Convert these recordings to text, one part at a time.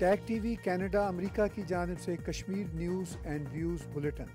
Tag TV Canada America की जानिब से Kashmir news and views bulletin.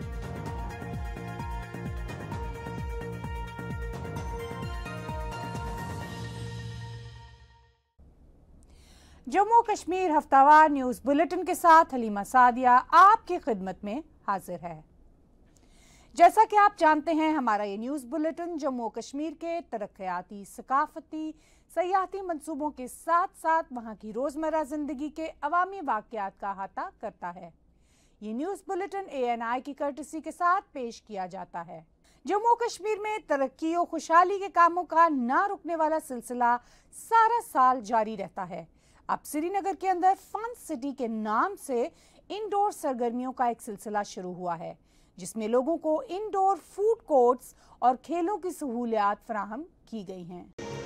Jammu Kashmir हफ्तावार न्यूज़ बुलेटिन के साथ हलीमा सादिया आपकी खिदमत में हाजिर है। जैसा कि आप जानते हैं, हमारा ये न्यूज़ बुलेटिन जम्मू कश्मीर के तरक्याती, सकाफती, सयाहती मंसूबों के साथ साथ वहाँ की रोज़मर्रा ज़िंदगी के अवामी वाक़यात का अहाता करता है। ये न्यूज़ बुलेटिन ANI की कर्टसी के साथ पेश किया जाता है। जम्मू कश्मीर में तरक्की और खुशहाली के कामों का ना रुकने वाला सिलसिला सारा साल जारी रहता है। अब श्रीनगर के अंदर फन सिटी के नाम से इंडोर सरगर्मियों का एक सिलसिला शुरू हुआ है, जिसमें लोगों को इंडोर फूड कोर्ट्स और खेलों की सहूलियात फराहम की गई हैं।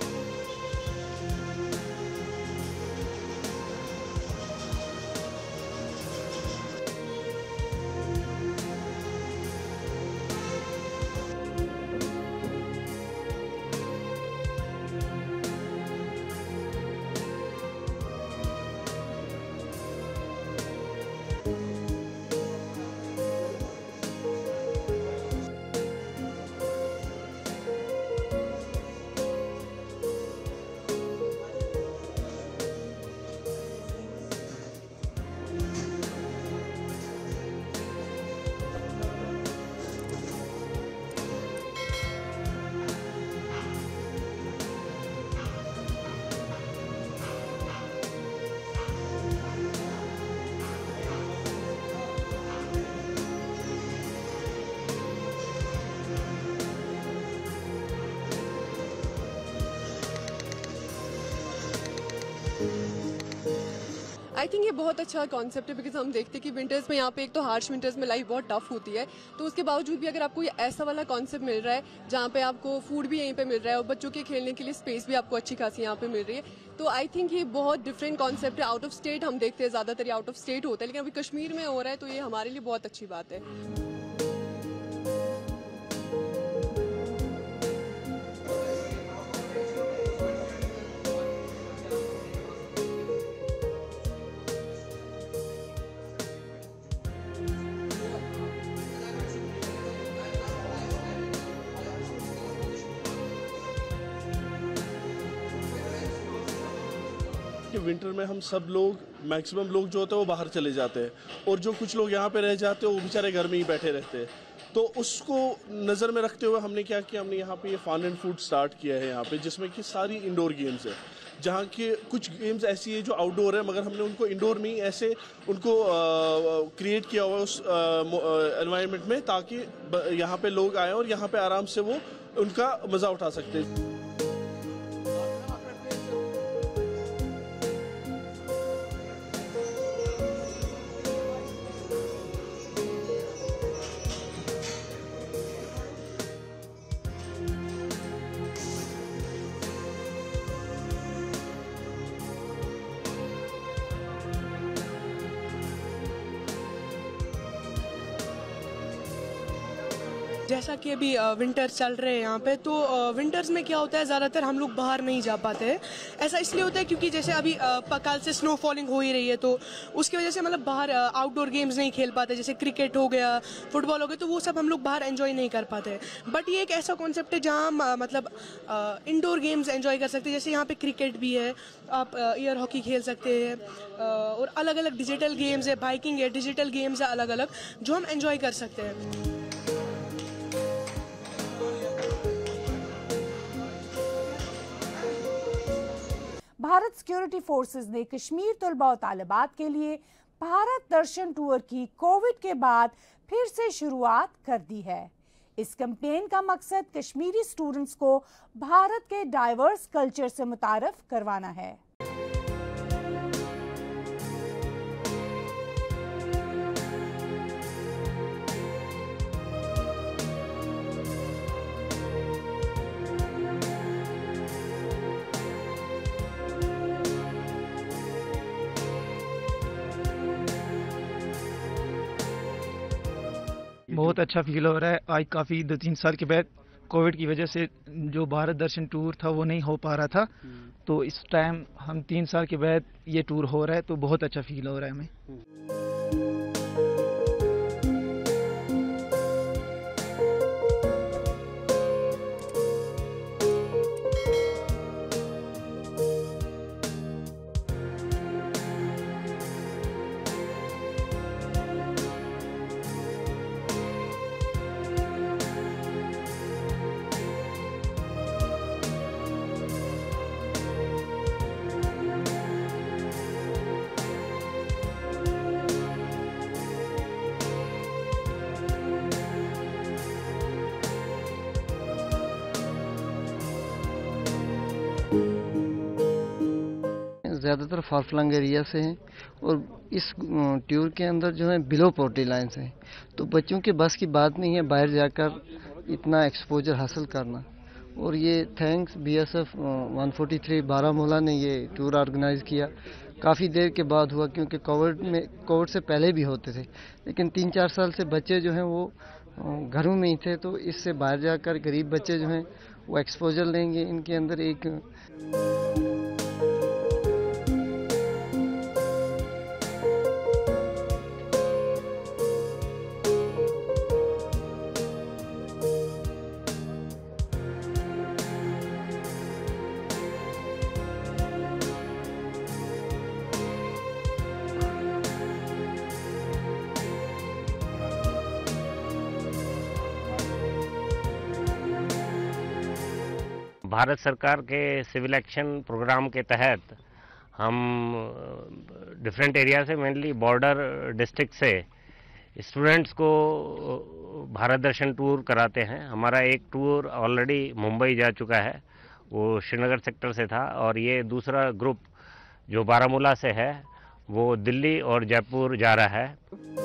आई थिंक ये बहुत अच्छा कॉन्सेप्ट है, बिकॉज हम देखते हैं कि विंटर्स में यहाँ पे एक तो हार्श विंटर्स में लाइफ बहुत टफ होती है, तो उसके बावजूद भी अगर आपको ये ऐसा वाला कॉन्सेप्ट मिल रहा है जहाँ पे आपको फूड भी यहीं पे मिल रहा है और बच्चों के खेलने के लिए स्पेस भी आपको अच्छी खासी यहाँ पे मिल रही है, तो आई थिंक ये बहुत डिफरेंट कॉन्सेप्ट है। आउट ऑफ स्टेट हम देखते हैं, ज्यादातर आउट ऑफ स्टेट होता है, लेकिन अभी कश्मीर में हो रहा है, तो ये हमारे लिए बहुत अच्छी बात है। विंटर में हम सब लोग, मैक्सिमम लोग जो होते हैं वो बाहर चले जाते हैं, और जो कुछ लोग यहाँ पे रह जाते हैं वो बेचारे घर में ही बैठे रहते हैं। तो उसको नज़र में रखते हुए हमने क्या किया, हमने यहाँ पे ये फन एंड फूड स्टार्ट किया है यहाँ पे, जिसमें कि सारी इंडोर गेम्स है, जहाँ के कुछ गेम्स ऐसी है जो आउटडोर है, मगर हमने उनको इंडोर में ही ऐसे उनको क्रिएट किया हुआ उस एनवायरनमेंट में, ताकि यहाँ पे लोग आए और यहाँ पे आराम से वो उनका मज़ा उठा सकते हैं। जैसा कि अभी विंटर्स चल रहे हैं यहाँ पे, तो विंटर्स में क्या होता है, ज़्यादातर हम लोग बाहर नहीं जा पाते हैं। ऐसा इसलिए होता है क्योंकि जैसे अभी कल से स्नो फॉलिंग हो ही रही है, तो उसकी वजह से मतलब बाहर आउटडोर गेम्स नहीं खेल पाते, जैसे क्रिकेट हो गया, फुटबॉल हो गया, तो वो सब हम लोग बाहर एंजॉय नहीं कर पाते। बट ये एक ऐसा कॉन्सेप्ट है जहाँ मतलब इंडोर गेम्स एंजॉय कर सकते हैं। जैसे यहाँ पे क्रिकेट भी है, आप एयर हॉकी खेल सकते हैं, और अलग अलग डिजिटल गेम्स है, बाइकिंग है, डिजिटल गेम्स है अलग अलग, जो हम एंजॉय कर सकते हैं। भारत सिक्योरिटी फोर्सेस ने कश्मीर तलबा और तालिबात के लिए भारत दर्शन टूर की कोविड के बाद फिर से शुरुआत कर दी है। इस कैंपेन का मकसद कश्मीरी स्टूडेंट्स को भारत के डाइवर्स कल्चर से मुतारफ करवाना है। बहुत अच्छा फील हो रहा है। आज काफ़ी 2-3 साल के बाद कोविड की वजह से जो भारत दर्शन टूर था वो नहीं हो पा रहा था, तो इस टाइम हम 3 साल के बाद ये टूर हो रहा है, तो बहुत अच्छा फील हो रहा है हमें। ज़्यादातर फार फ्लंग एरिया से हैं और इस टूर के अंदर जो है बिलो पॉवर्टी लाइन्स हैं, तो बच्चों के बस की बात नहीं है बाहर जाकर इतना एक्सपोजर हासिल करना। और ये थैंक्स BSF 143 बारामूला ने ये टूर ऑर्गेनाइज़ किया। काफ़ी देर के बाद हुआ क्योंकि कोविड से पहले भी होते थे, लेकिन 3-4 साल से बच्चे जो हैं वो घरों में ही थे, तो इससे बाहर जाकर गरीब बच्चे जो हैं वो एक्सपोजर लेंगे। इनके अंदर एक भारत सरकार के सिविल एक्शन प्रोग्राम के तहत हम डिफरेंट एरिया से, मेनली बॉर्डर डिस्ट्रिक्ट से स्टूडेंट्स को भारत दर्शन टूर कराते हैं। हमारा एक टूर ऑलरेडी मुंबई जा चुका है, वो श्रीनगर सेक्टर से था, और ये दूसरा ग्रुप जो बारामूला से है वो दिल्ली और जयपुर जा रहा है।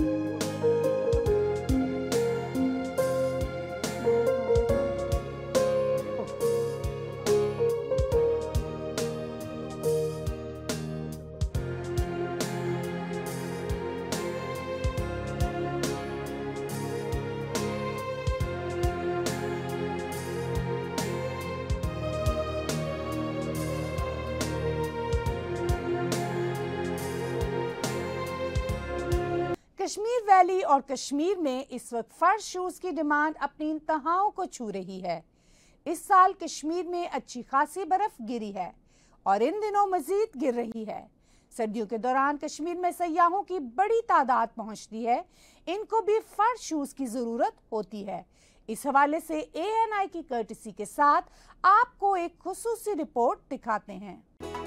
कश्मीर वैली और कश्मीर में इस वक्त फर्श शूज की डिमांड अपनी इंतहाओं को छू रही है। इस साल कश्मीर में अच्छी खासी बर्फ गिरी है और इन दिनों मजीद गिर रही है। सर्दियों के दौरान कश्मीर में सयाहों की बड़ी तादाद पहुंचती है, इनको भी फर्श शूज की जरूरत होती है। इस हवाले से ANI की कर्टसी के साथ आपको एक खुसूसी रिपोर्ट दिखाते हैं।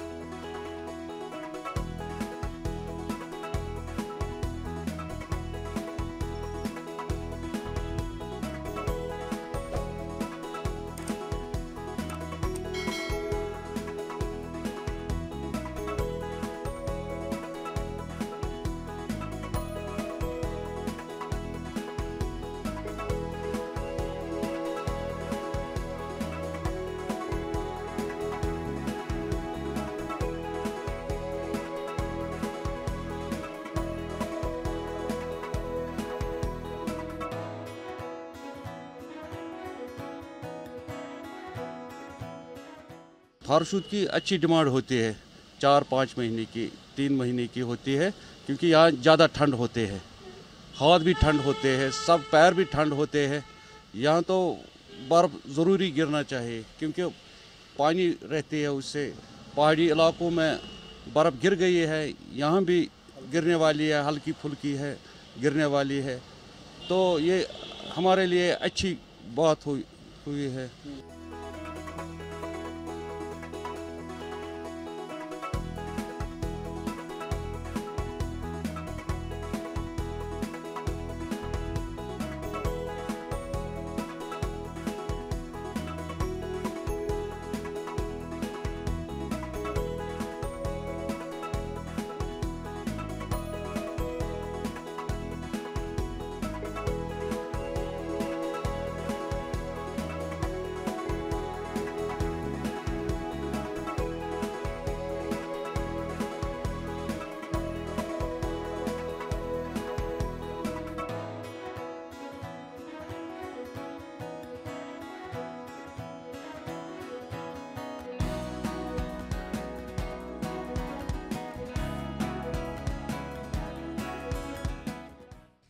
फार शूज की अच्छी डिमांड होती है, 4-5 महीने की, 3 महीने की होती है, क्योंकि यहाँ ज़्यादा ठंड होते हैं, हाथ भी ठंड होते हैं, सब पैर भी ठंड होते हैं। यहाँ तो बर्फ़ ज़रूरी गिरना चाहिए क्योंकि पानी रहती है, उससे पहाड़ी इलाकों में बर्फ़ गिर गई है, यहाँ भी गिरने वाली है, हल्की फुल्की है, गिरने वाली है, तो ये हमारे लिए अच्छी बात हुई है।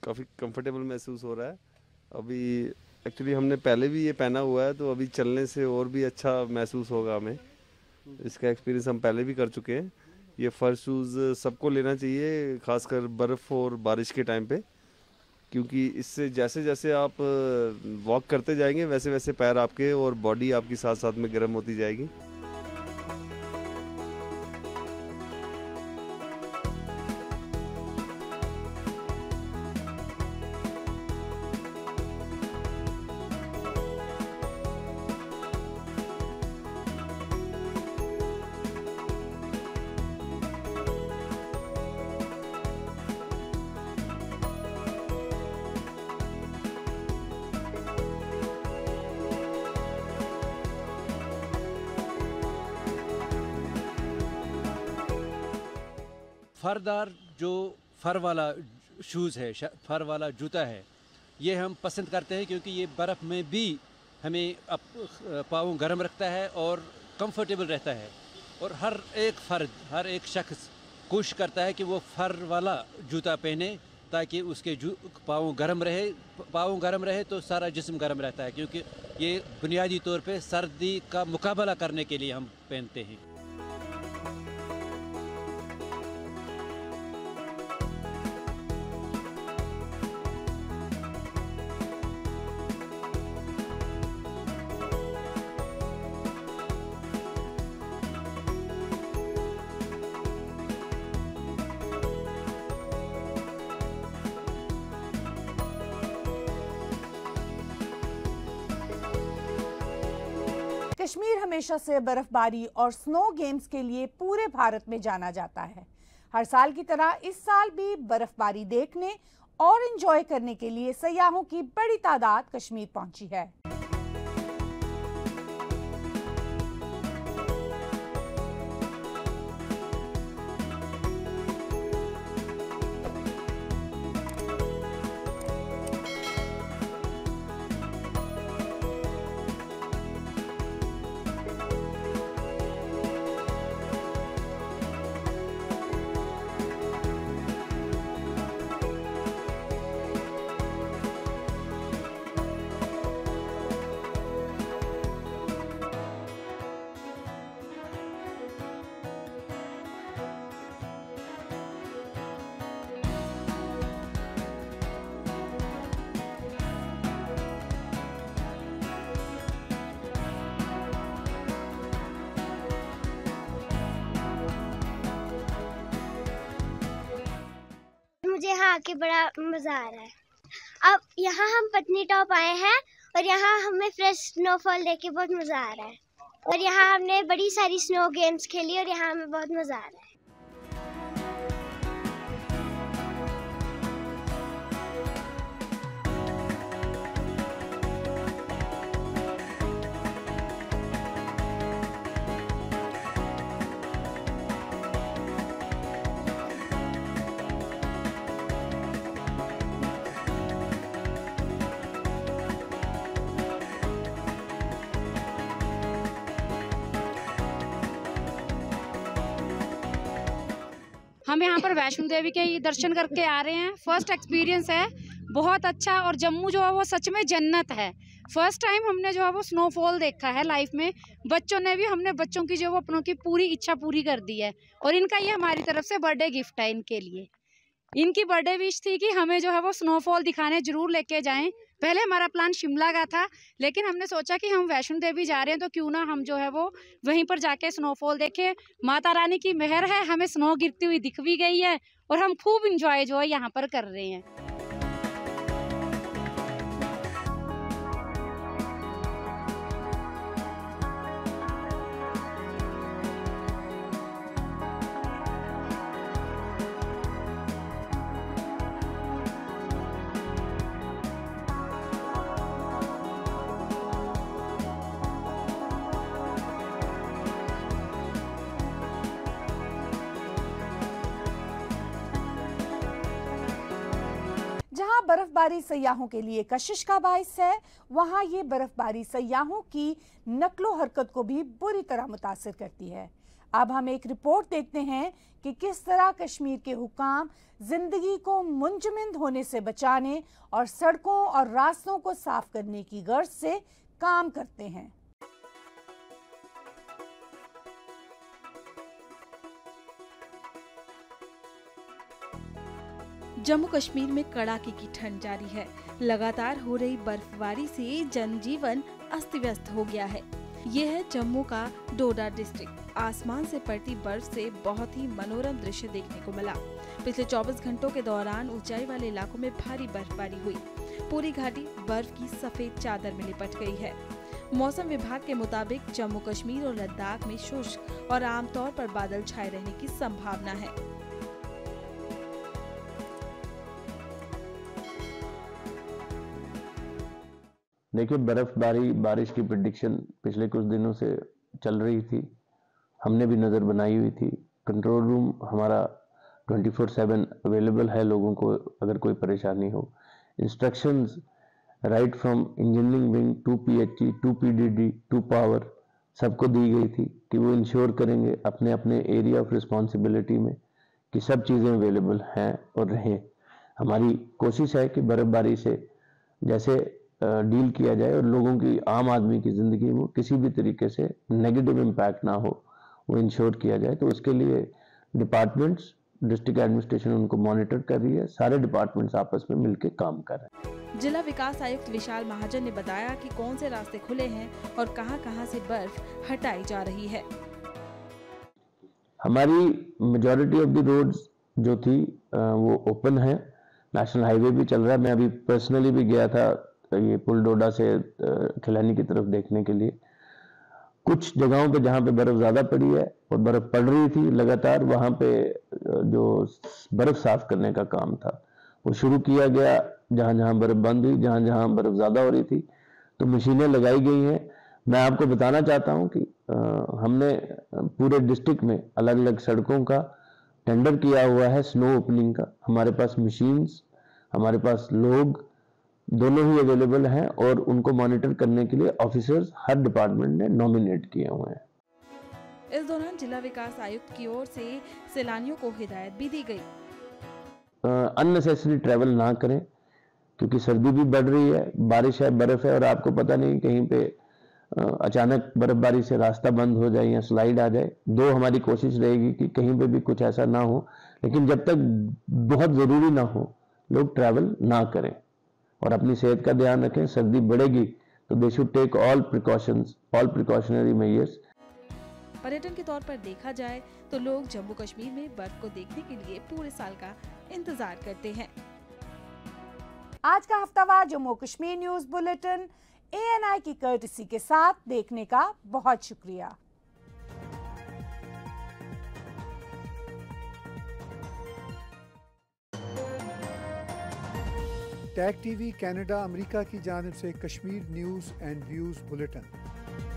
काफ़ी कंफर्टेबल महसूस हो रहा है। अभी एक्चुअली हमने पहले भी ये पहना हुआ है, तो अभी चलने से और भी अच्छा महसूस होगा हमें। इसका एक्सपीरियंस हम पहले भी कर चुके हैं। ये फर शूज़ सबको लेना चाहिए, खासकर बर्फ़ और बारिश के टाइम पे, क्योंकि इससे जैसे जैसे आप वॉक करते जाएंगे वैसे वैसे पैर आपके और बॉडी आपकी साथ साथ में गर्म होती जाएगी। फरदार जो फर वाला शूज़ है, फर वाला जूता है, ये हम पसंद करते हैं क्योंकि ये बर्फ़ में भी हमें पाँव गर्म रखता है और कंफर्टेबल रहता है। और हर एक फ़र्द, हर एक शख्स कोशिश करता है कि वो फर वाला जूता पहने ताकि उसके पाँव गर्म रहे तो सारा जिस्म गर्म रहता है, क्योंकि ये बुनियादी तौर पे सर्दी का मुकाबला करने के लिए हम पहनते हैं। कश्मीर हमेशा से बर्फबारी और स्नो गेम्स के लिए पूरे भारत में जाना जाता है। हर साल की तरह इस साल भी बर्फबारी देखने और एंजॉय करने के लिए सयाहों की बड़ी तादाद कश्मीर पहुंची है। मुझे यहाँ आके बड़ा मज़ा आ रहा है। अब यहाँ हम पत्नी टॉप आए हैं और यहाँ हमें फ्रेश स्नोफॉल देख के बहुत मज़ा आ रहा है। और यहाँ हमने बड़ी सारी स्नो गेम्स खेली और यहाँ हमें बहुत मज़ा आ रहा है। हम यहाँ पर वैष्णो देवी के दर्शन करके आ रहे हैं। फर्स्ट एक्सपीरियंस है, बहुत अच्छा। और जम्मू जो है वो सच में जन्नत है। फर्स्ट टाइम हमने जो है वो स्नोफॉल देखा है लाइफ में। बच्चों ने भी, हमने बच्चों की जो वो अपनों की पूरी इच्छा पूरी कर दी है। और इनका ये हमारी तरफ से बर्थडे गिफ्ट है इनके लिए। इनकी बर्थडे विश थी कि हमें जो है वो स्नोफॉल दिखाने जरूर लेके जाएं। पहले हमारा प्लान शिमला का था, लेकिन हमने सोचा कि हम वैष्णो देवी जा रहे हैं तो क्यों ना हम जो है वो वहीं पर जाके स्नोफॉल देखें। माता रानी की मेहर है, हमें स्नो गिरती हुई दिख भी गई है और हम खूब इंजॉय जो है यहाँ पर कर रहे हैं। जहां बर्फबारी सयाहों के लिए कशिश का बाइस है, वहां ये बर्फबारी सयाहों की नक्लो हरकत को भी बुरी तरह मुतासिर करती है। अब हम एक रिपोर्ट देखते हैं कि किस तरह कश्मीर के हुकाम जिंदगी को मुंजमद होने से बचाने और सड़कों और रास्तों को साफ करने की गर्ज से काम करते हैं। जम्मू कश्मीर में कड़ाके की ठंड जारी है। लगातार हो रही बर्फबारी से जनजीवन अस्त व्यस्त हो गया है। ये है जम्मू का डोडा डिस्ट्रिक्ट। आसमान से पड़ती बर्फ से बहुत ही मनोरम दृश्य देखने को मिला। पिछले 24 घंटों के दौरान ऊंचाई वाले इलाकों में भारी बर्फबारी हुई। पूरी घाटी बर्फ की सफेद चादर में लिपट गई है। मौसम विभाग के मुताबिक जम्मू कश्मीर और लद्दाख में शुष्क और आमतौर पर बादल छाए रहने की संभावना है। देखिए, बर्फबारी बारिश की प्रेडिक्शन पिछले कुछ दिनों से चल रही थी। हमने भी नज़र बनाई हुई थी। कंट्रोल रूम हमारा 24/7 अवेलेबल है लोगों को अगर कोई परेशानी हो। Instructions right from engineering wing to PHE to PDD to power सबको दी गई थी कि वो इंश्योर करेंगे अपने अपने एरिया ऑफ रिस्पॉन्सिबिलिटी में कि सब चीज़ें अवेलेबल हैं और रहें। हमारी कोशिश है कि बर्फबारी से जैसे डील किया जाए और लोगों की, आम आदमी की ज़िंदगी में किसी भी तरीके से नेगेटिव इम्पैक्ट ना हो, वो इंश्योर किया जाए। तो उसके लिए डिपार्टमेंट्स, डिस्ट्रिक्ट एडमिनिस्ट्रेशन उनको मॉनिटर कर रही है। सारे डिपार्टमेंट्स आपस में मिलकर काम कर रहे हैं। जिला विकास आयुक्त विशाल महाजन ने बताया कि कौन से रास्ते खुले हैं और कहां-कहां से बर्फ हटाई जा रही है। हमारी मेजॉरिटी ऑफ द रोड्स जो थी वो ओपन है। नेशनल हाईवे भी चल रहा है। मैं अभी पर्सनली भी गया था ये पुल डोडा से खिलानी की तरफ देखने के लिए। कुछ जगहों पे जहाँ पे बर्फ ज़्यादा पड़ी है और बर्फ पड़ रही थी लगातार, वहाँ पे जो बर्फ साफ करने का काम था वो शुरू किया गया। जहाँ जहाँ बर्फ बंद हुई, जहाँ जहाँ बर्फ ज़्यादा हो रही थी, तो मशीनें लगाई गई हैं। मैं आपको बताना चाहता हूँ कि हमने पूरे डिस्ट्रिक्ट में अलग अलग सड़कों का टेंडर किया हुआ है स्नो ओपनिंग का। हमारे पास मशीन्स, हमारे पास लोग दोनों ही अवेलेबल हैं और उनको मॉनिटर करने के लिए ऑफिसर्स हर डिपार्टमेंट ने नॉमिनेट किए हुए हैं। इस दौरान जिला विकास आयुक्त की ओर से सैलानियों को हिदायत भी दी गई। अननेसेसरी ट्रैवल ना करें क्योंकि सर्दी भी बढ़ रही है, बारिश है, बर्फ है और आपको पता नहीं कहीं पे अचानक बर्फबारी से रास्ता बंद हो जाए या स्लाइड आ जाए। हमारी कोशिश रहेगी कि कहीं पे भी कुछ ऐसा ना हो, लेकिन जब तक बहुत ज़रूरी ना हो लोग ट्रैवल ना करें और अपनी सेहत का ध्यान रखें। सर्दी बढ़ेगी तो they should take all precautionary measures. पर्यटन के तौर पर देखा जाए तो लोग जम्मू कश्मीर में बर्फ को देखने के लिए पूरे साल का इंतजार करते हैं। आज का हफ्तावार Jammu Kashmir news bulletin ANI की कर्टसी के साथ देखने का बहुत शुक्रिया। टैग TV कनाडा अमेरिका की जानिब से Kashmir news and views bulletin.